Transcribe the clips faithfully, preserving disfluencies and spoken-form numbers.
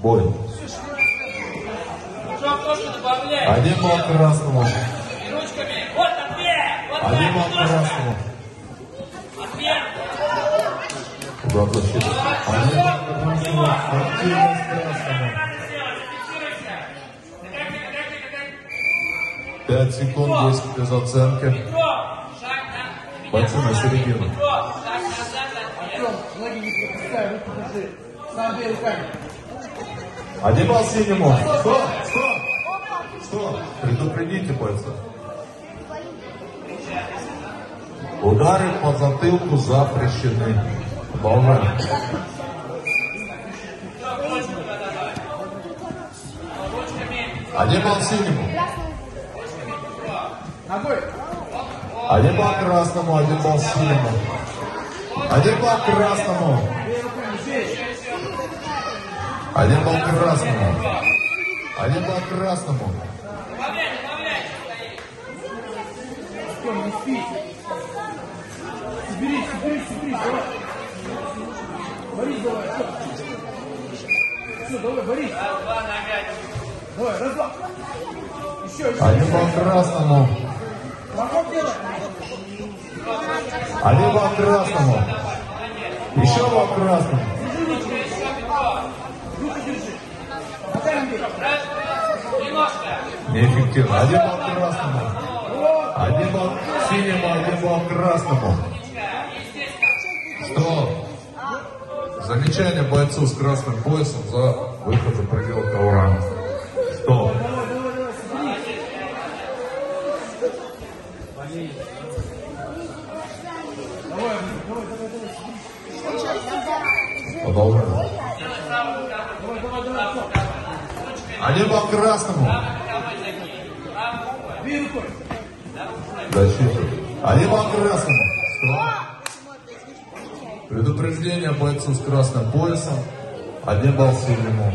Бой. Один балл красному. Один балл красному. Удар защиты. Один балл красному. Активность красному. Пять секунд, десять без оценки. Бойцы на середину. Один балл синему. Стоп, стоп, стоп. Предупредите бойцов. Удары по затылку запрещены. Продолжаем. Один балл синему. Один балл красному, один балл синему. Один балл красному. Один балл красному. Один балл красному. Соберись, соберись, соберись, давай. Борис, давай, все. Все, давай, Борис. Давай, раз, два. Еще, еще. Один балл красному. Один балл красному. Еще балл красному. Неэффективно. Один балл красному. Один балл синему, один балл красному. Стоп. Замечание бойцу с красным поясом за выход за пределы ковра. Стоп. Продолжаем. Один балл красному. Защита. Один балл красному. Стоп. Предупреждение бойцу с красным поясом. Один балл синему.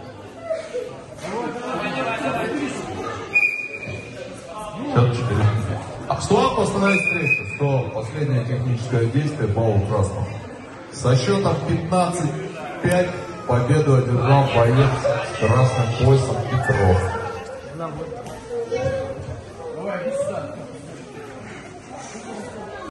Счет четыре. А стоп, остановить встречу. Стоп. Последнее техническое действие, балл красному. Со счетом пятнадцать пять победу одержал боец с красным поясом Петров.